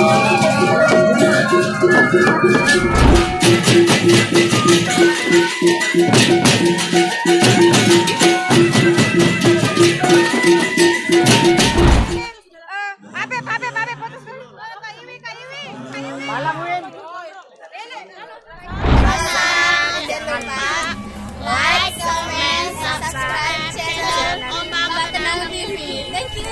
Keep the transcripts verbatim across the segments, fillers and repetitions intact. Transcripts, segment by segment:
Habib, Habib, Habib, foto dulu. Kak Iwi, Kak Iwi, Kak Iwi. Malam, Win. Jangan lupa like, comment, subscribe channel Oma Batenang T V. Thank you.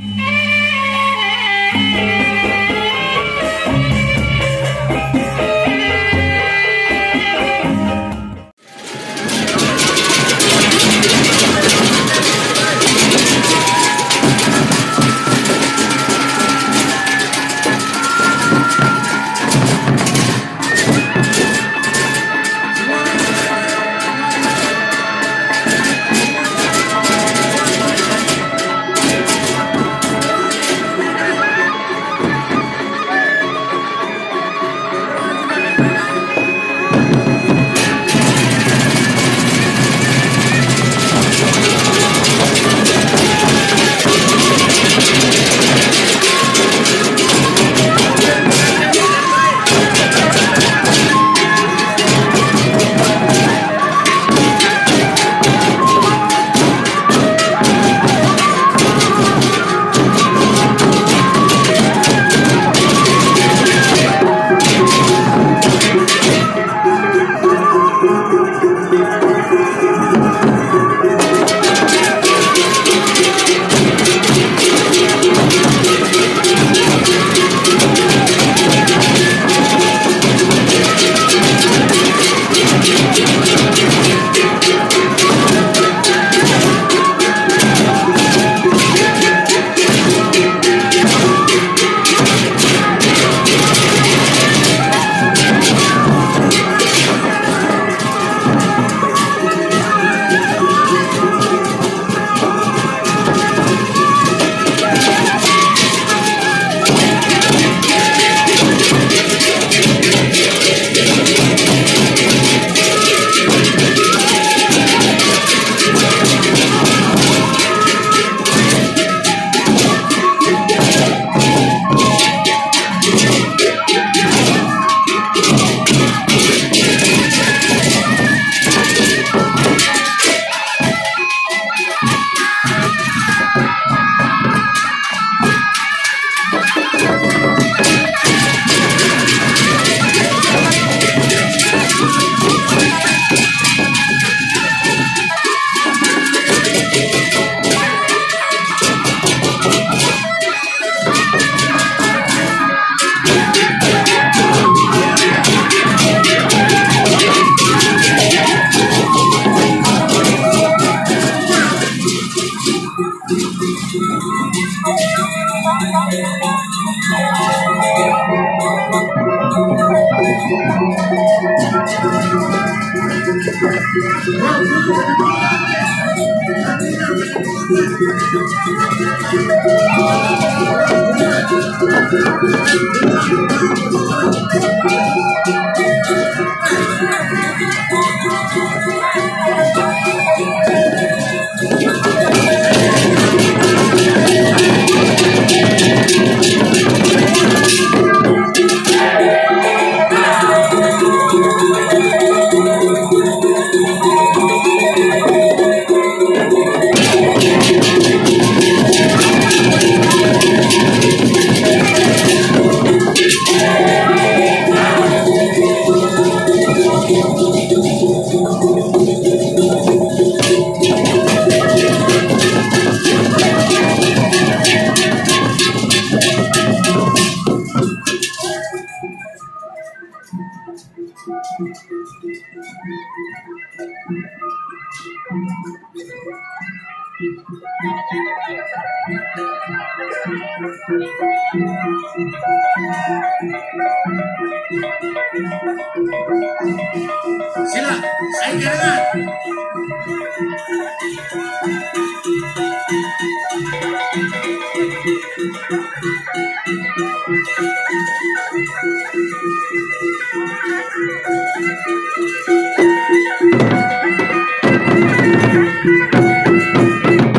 Sila, saya kira.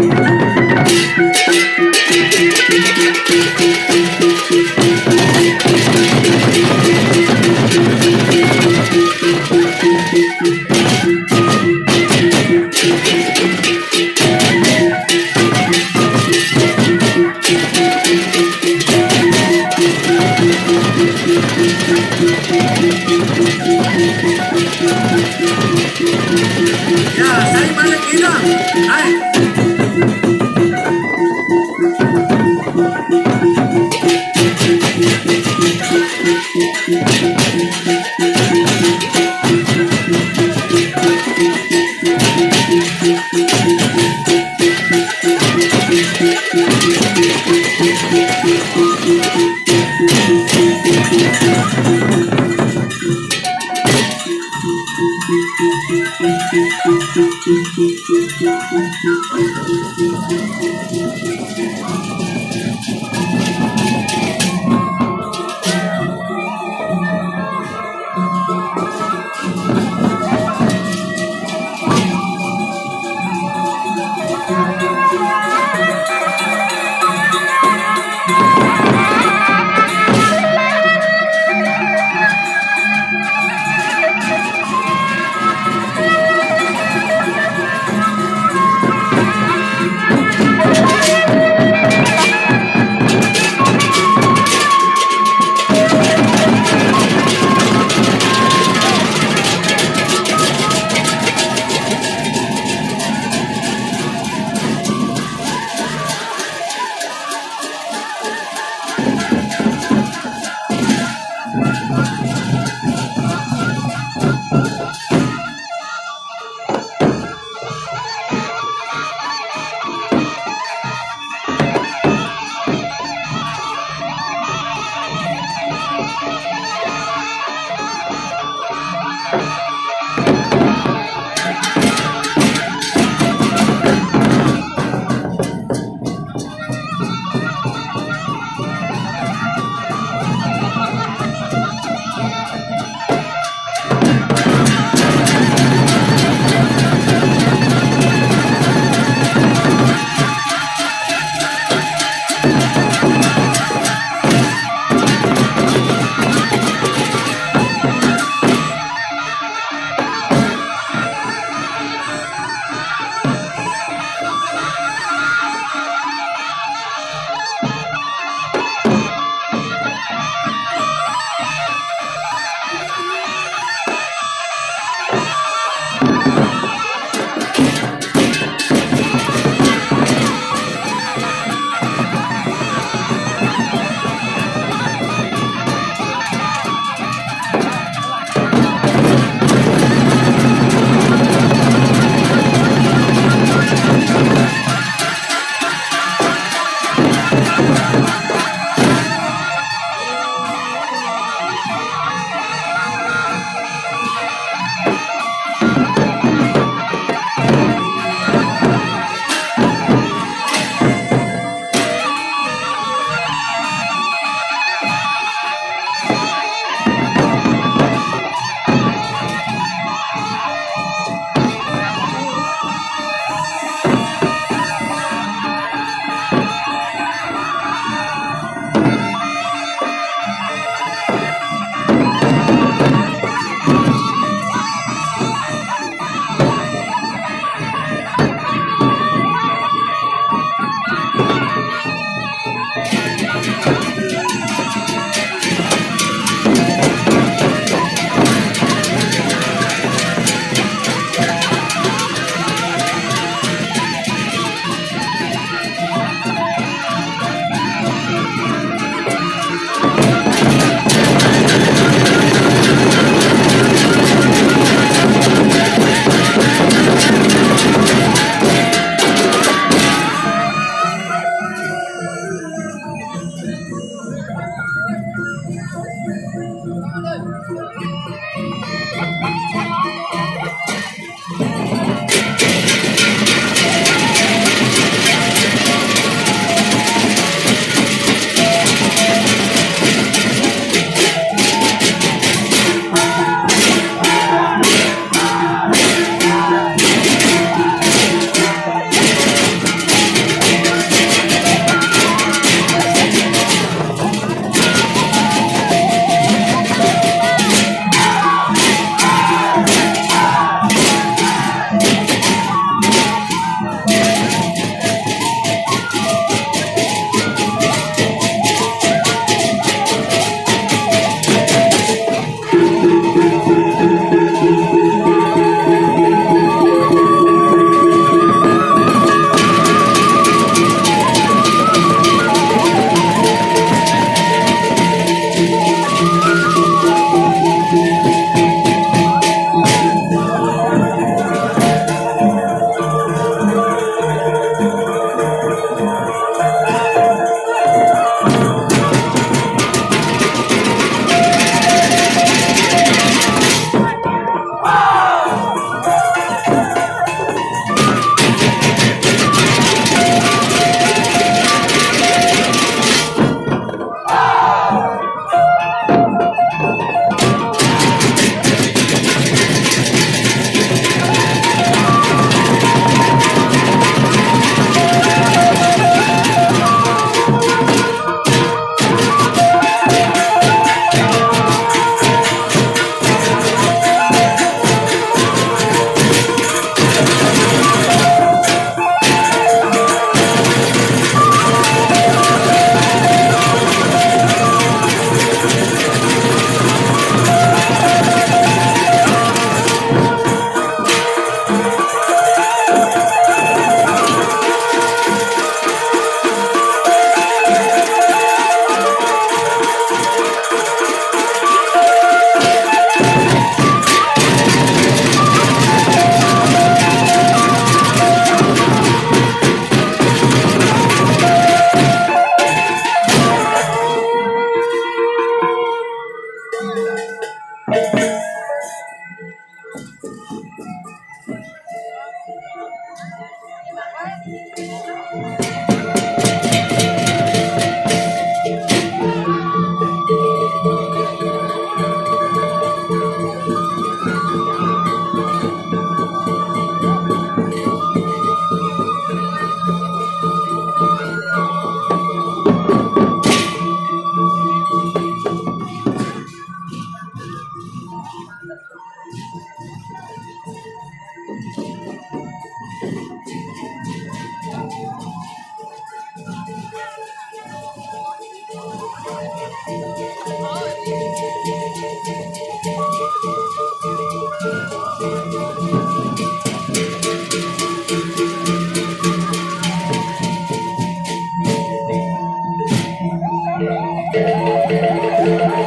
Thank you. Ya, saya balik kita. Hai.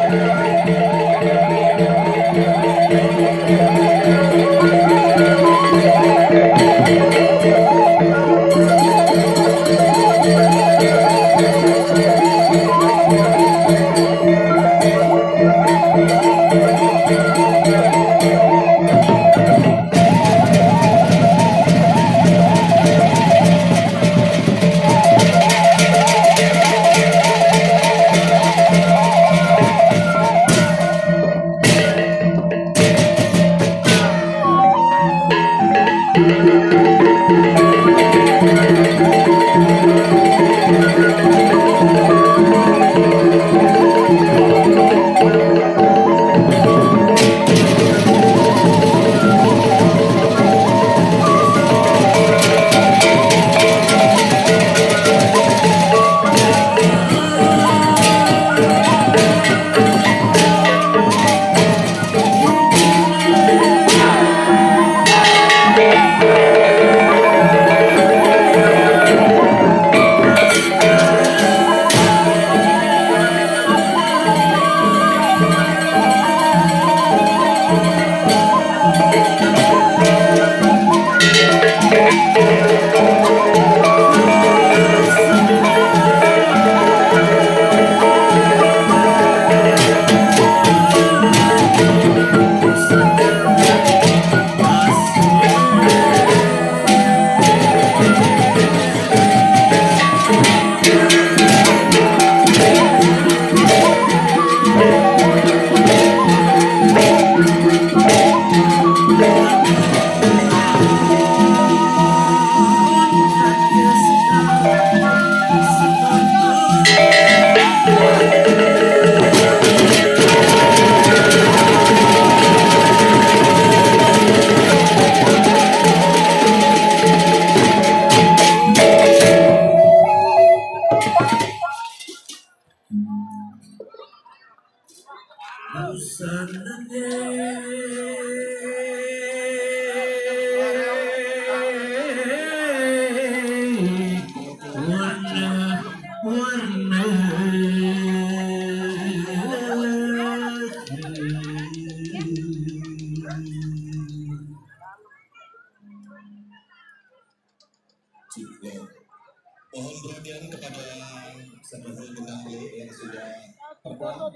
Mohon perhatian kepada sahabat bintang yang sudah terbang,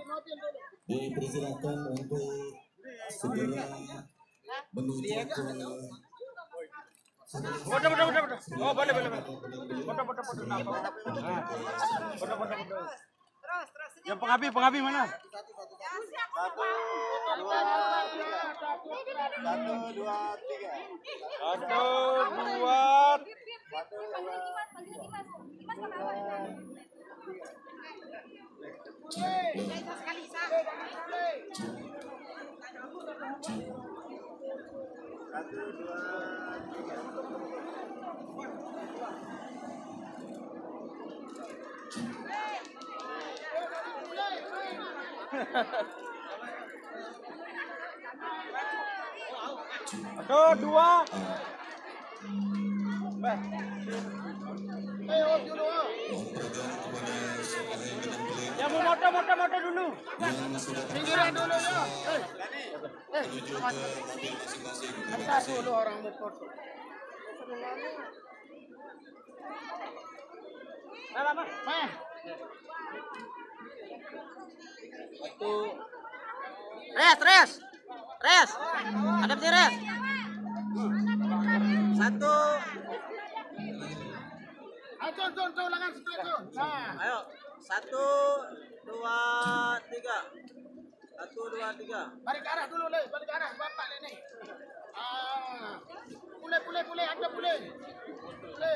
dipersilakan untuk segera menuju ke Foto, foto, foto, foto. Oh, boleh, boleh, boleh. Foto, foto, foto. Nah, foto, foto, foto. Terus, terus. Yang pengabi, pengabi mana? Satu, dua, tiga. Satu, dua, Satu, dua. Ya mau moto, moto, moto dulu. Pinggiran dulu ya. Eh, antar dulu orang mau foto. Nah, lama. Mah. Satu. Res, res. Res. Ada sih res. Satu. Ayo, Con, Con, Con, ulangan satu. Nah, ayo. Satu, dua, tiga. Satu, dua, tiga. Balik ke arah dulu, Le. Balik ke arah. Bapak, Le, nih. Ah. Pule, pule, pule. Ada pule. Pule.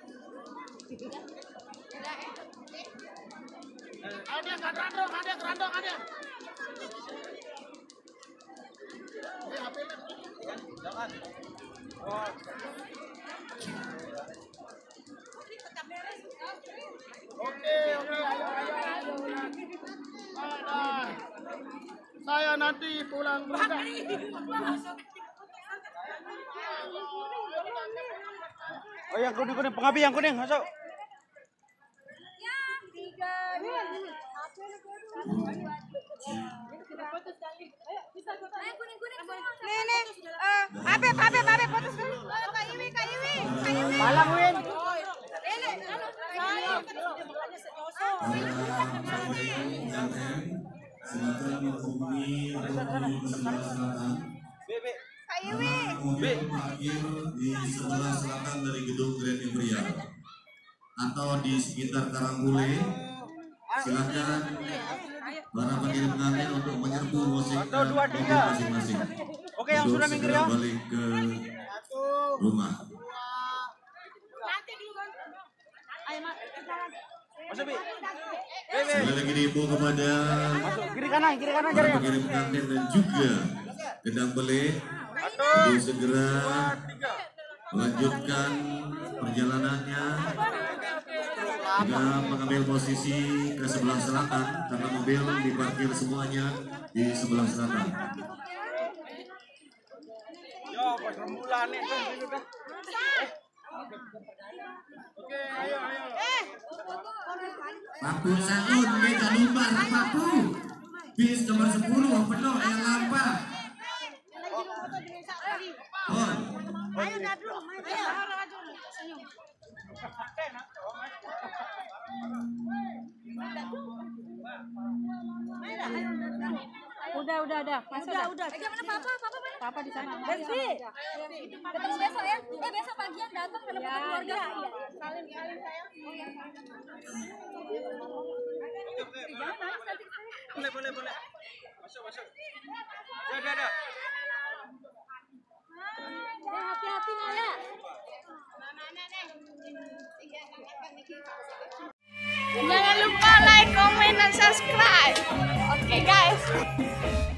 Ada kerandong, ada kerandong, ada. Eh, H P Le. Jangan. Oh. Oke, oke, ayo, ayo, ayo. Ada. Saya nanti pulang muda. Oh, yang kuning kuning pengabi yang kuning masuk. Yang tiga. Nih nih, eh, Habib, Habib, Habib, foto sekali. Kak Iwi, Kak Iwi, Kak Iwi. Malang Win. Ini, silakan menghubungi Kak Iwi. mobil parkir di sebelah selatan dari gedung Grand Imperial atau di sekitar Karangbule. Silakan para pengirim pengantin untuk menyerbu musikkan mobil masing-masing. Oke, yang sudah minggir ya. Balik ke rumah. Masuk Bi. Sekali lagi diimbau kepada Kiri kanan, kiri kanan para pengirim pengantin dan juga gedang beli untuk segera melanjutkan perjalanannya dengan mengambil posisi ke sebelah selatan karena mobil diparkir semuanya di sebelah selatan. Yo, pas rembulan nih kan udah. Oke, ayo ayo. Papu Sangun, kita lumbar Papu. Bis nomor sepuluh penuh yang lampa. Oh. Ayo dah dulu, ayo. Senyum. Udah, udah, udah. Masuk Udah, dah. udah. Eh, mana papa? Papa mana? Papa di sana. Bersi. Ketemu besok ya. Eh, besok pagian datang ke tempat keluarga. Salim, salim sayang. Oh ya. Jangan nangis nanti. Boleh, boleh, boleh. Masuk, masuk. Udah, udah, udah. Ya, hati-hati Naya. Jangan lupa like, comment, dan subscribe. Oke guys.